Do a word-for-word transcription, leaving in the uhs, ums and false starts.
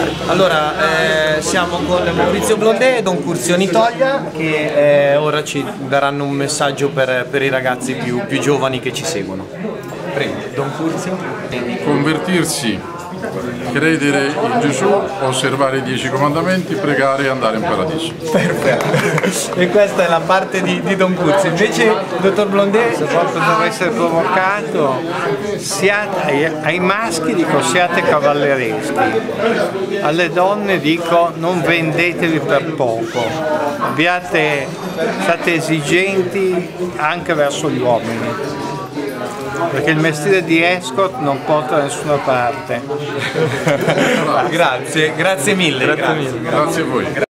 Allora, eh, siamo con Maurizio Blondet e Don Curzio Nitoglia che eh, ora ci daranno un messaggio per, per i ragazzi più, più giovani che ci seguono. Prego, Don Curzio. Convertirsi, credere in Gesù, osservare i dieci comandamenti, pregare e andare in paradiso. Perfetto. E questa è la parte di, di Don Curzio. Invece, dottor Blondet, se proprio devo essere provocato, siate, ai, ai maschi dico siate cavallereschi, alle donne dico non vendetevi per poco, abbiate, siate esigenti anche verso gli uomini, perché il mestiere di escort non porta da nessuna parte. Grazie, grazie mille. Grazie, grazie a voi.